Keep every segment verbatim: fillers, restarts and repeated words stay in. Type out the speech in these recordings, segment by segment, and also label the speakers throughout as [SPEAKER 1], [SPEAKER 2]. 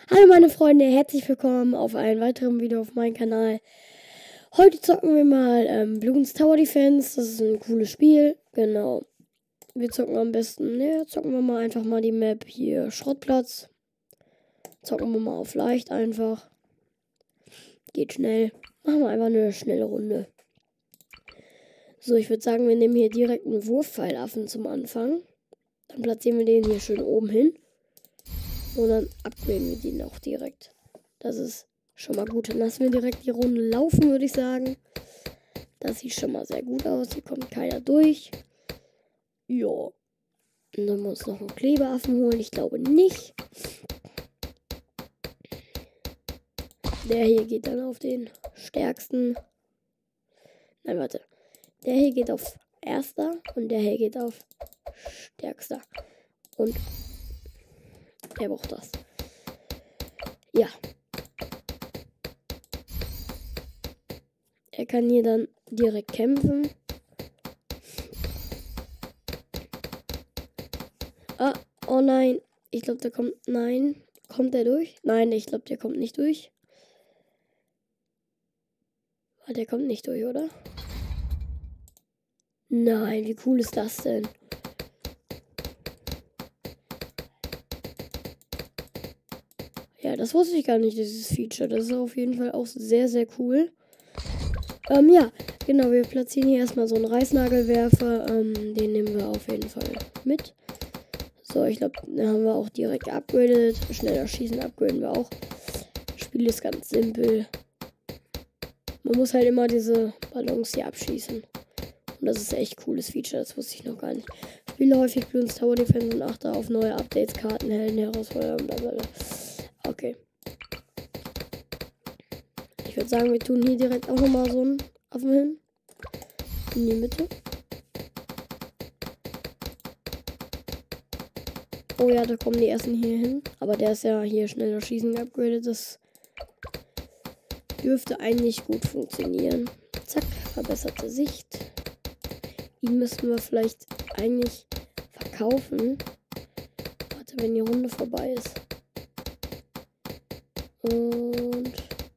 [SPEAKER 1] Hallo meine Freunde, herzlich willkommen auf einem weiteren Video auf meinem Kanal. Heute zocken wir mal ähm, Bloons Tower Defense. Das ist ein cooles Spiel. Genau. Wir zocken am besten, ne, zocken wir mal einfach mal die Map hier Schrottplatz. Zocken wir mal auf leicht einfach. Geht schnell. Machen wir einfach eine schnelle Runde. So, ich würde sagen, wir nehmen hier direkt einen Wurfpfeilaffen zum Anfang. Dann platzieren wir den hier schön oben hin. Und dann upgraden wir den auch direkt. Das ist schon mal gut. Dann lassen wir direkt die Runde laufen, würde ich sagen. Das sieht schon mal sehr gut aus. Hier kommt keiner durch. Ja. Und dann müssen wir uns noch einen Klebeaffen holen. Ich glaube nicht. Der hier geht dann auf den stärksten. Nein, warte. Der hier geht auf erster und der hier geht auf stärkster. Und er braucht das. Ja. Er kann hier dann direkt kämpfen. Ah, oh nein. Ich glaube, der kommt. Nein. Kommt der durch? Nein, ich glaube, der kommt nicht durch. Ah, der kommt nicht durch, oder? Nein, wie cool ist das denn? Ja, das wusste ich gar nicht, dieses Feature. Das ist auf jeden Fall auch sehr, sehr cool. Ähm, ja, genau, wir platzieren hier erstmal so einen Reißnagelwerfer. Ähm, den nehmen wir auf jeden Fall mit. So, ich glaube, den haben wir auch direkt geupgradet. Schneller schießen upgraden wir auch. Das Spiel ist ganz simpel. Man muss halt immer diese Ballons hier abschießen. Und das ist echt cooles Feature, das wusste ich noch gar nicht. Ich spiele häufig Bloons Tower Defense und achte auf neue Updates, Karten, Helden, Herausforderungen, blablabla. Okay. Ich würde sagen, wir tun hier direkt auch nochmal so einen Affen hin. In die Mitte. Oh ja, da kommen die ersten hier hin. Aber der ist ja hier schneller schießen geupgradet. Das dürfte eigentlich gut funktionieren. Zack, verbesserte Sicht. Ihn müssten wir vielleicht eigentlich verkaufen. Warte, wenn die Runde vorbei ist. Und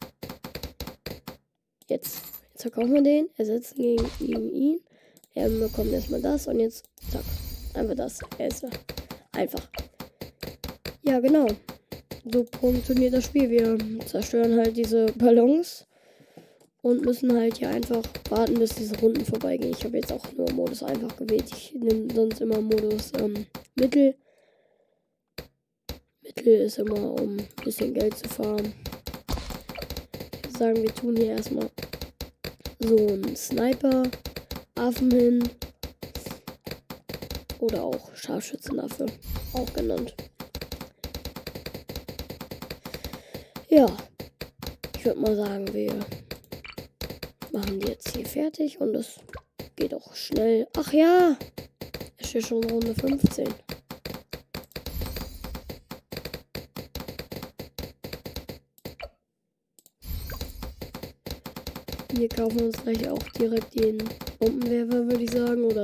[SPEAKER 1] jetzt, jetzt verkaufen wir den, ersetzen gegen ihn, ihn. Er bekommt erstmal das und jetzt, zack, einfach das. Er ist da. Einfach. Ja, genau. So funktioniert das Spiel. Wir zerstören halt diese Ballons und müssen halt hier einfach warten, bis diese Runden vorbeigehen. Ich habe jetzt auch nur Modus einfach gewählt. Ich nehme sonst immer Modus ähm, Mittel. Mittel ist immer, um ein bisschen Geld zu farmen. Ich würde sagen, wir tun hier erstmal so einen Sniper-Affen hin. Oder auch Scharfschützenaffe, auch genannt. Ja, ich würde mal sagen, wir machen die jetzt hier fertig und es geht auch schnell. Ach ja, es steht schon Runde fünfzehn. Hier kaufen wir uns gleich auch direkt den Bombenwerfer, würde ich sagen, oder...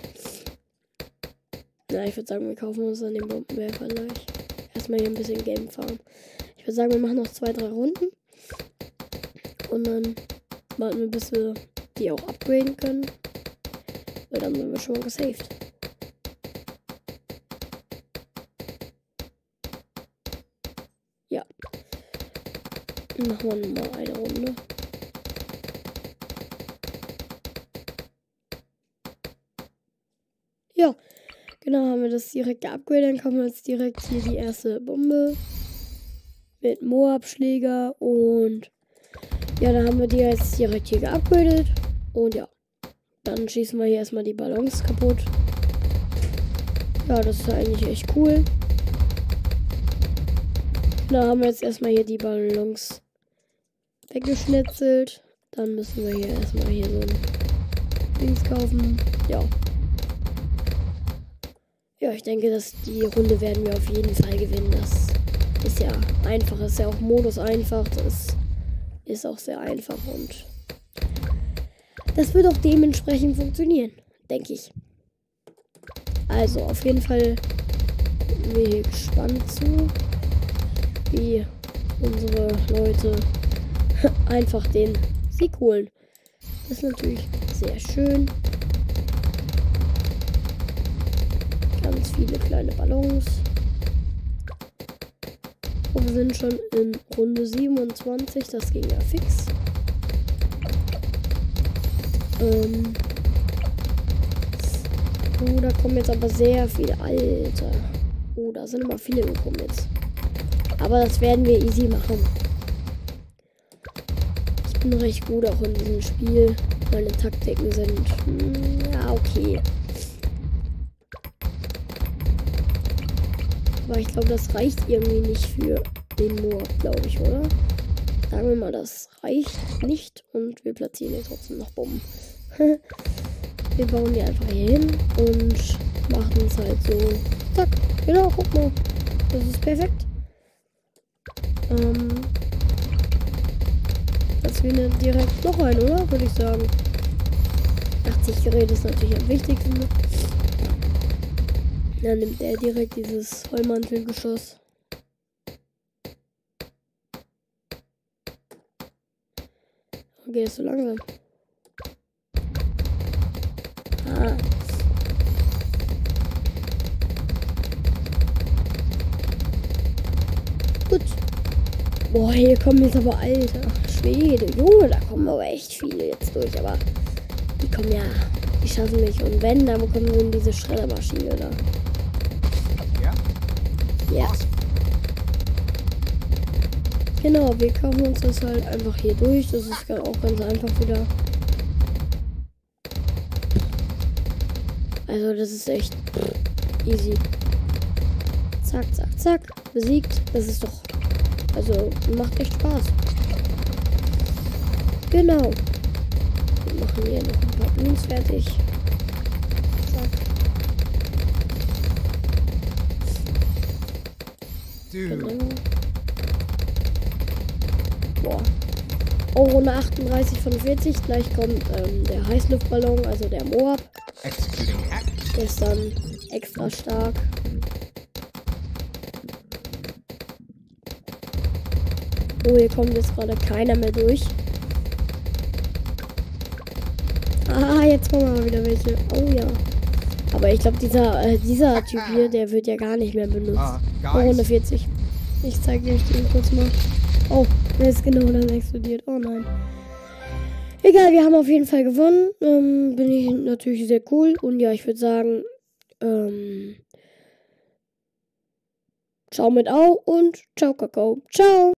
[SPEAKER 1] Na, ich würde sagen, wir kaufen uns dann den Bombenwerfer gleich. Erstmal hier ein bisschen Game Farm. Ich würde sagen, wir machen noch zwei, drei Runden. Und dann warten wir, bis wir die auch upgraden können. Weil dann sind wir schon mal gesaved. Ja. Dann machen wir nochmal eine Runde. Ja. Genau, haben wir das direkt geupgradet. Dann kommen wir jetzt direkt hier die erste Bombe. Mit Moab-Schläger. Und ja, dann haben wir die jetzt direkt hier geupgradet. Und ja, dann schießen wir hier erstmal die Ballons kaputt. Ja, das ist eigentlich echt cool. Da haben wir jetzt erstmal hier die Ballons weggeschnetzelt. Dann müssen wir hier erstmal hier so ein Dings kaufen. Ja. Ja, ich denke, dass die Runde werden wir auf jeden Fall gewinnen. Das ist ja einfach, das ist ja auch Modus einfach. Das ist auch sehr einfach und das wird auch dementsprechend funktionieren, denke ich. Also, auf jeden Fall gucken wir hier gespannt zu. wie unsere Leute einfach den Sieg holen. Das ist natürlich sehr schön. Ganz viele kleine Ballons. Und wir sind schon in Runde siebenundzwanzig. Das ging ja fix. Ähm oh, da kommen jetzt aber sehr viele. Alter. Oh, da sind immer viele gekommen jetzt. Aber das werden wir easy machen. Ich bin recht gut auch in diesem Spiel. Meine Taktiken sind, hm, ja, okay. Aber ich glaube, das reicht irgendwie nicht für den Moor, glaube ich, oder? Sagen wir mal, das reicht nicht. Und wir platzieren hier trotzdem noch Bomben. Wir bauen die einfach hier hin und machen es halt so. Zack. Genau, guck mal. Das ist perfekt. Ähm. Das wäre direkt noch ein, oder? Würde ich sagen. achtzig Geräte ist natürlich am wichtigsten. Dann nimmt er direkt dieses Vollmantelgeschoss. Okay, ist so langsam. Ah. Gut. Boah, hier kommen jetzt aber alter Schwede. Junge, da kommen aber echt viele jetzt durch. Aber die kommen ja, die schaffen nicht. Und wenn, dann bekommen wir in diese Schreddermaschine da. Ja. Ja. Genau, wir kaufen uns das halt einfach hier durch. Das ist auch ganz einfach wieder. Also das ist echt easy. Zack, zack, zack. Besiegt. Das ist doch... Also macht echt Spaß. Genau. Wir machen hier noch ein paar Blues fertig. Zack. Genau. Boah. Oh, Runde achtunddreißig von vierzig. Gleich kommt ähm, der Heißluftballon, also der Moab. Der ist dann extra stark. Oh, hier kommt jetzt gerade keiner mehr durch. Ah, jetzt kommen aber wieder welche. Oh ja. Aber ich glaube, dieser, äh, dieser Typ hier, der wird ja gar nicht mehr benutzt. Oh, Runde vierzig. Ich zeige euch den kurz mal. Oh, der ist genau dann explodiert. Oh nein. Egal, wir haben auf jeden Fall gewonnen. Ähm, bin ich natürlich sehr cool. Und ja, ich würde sagen, ähm, ciao mit Au und ciao Kakao. Ciao.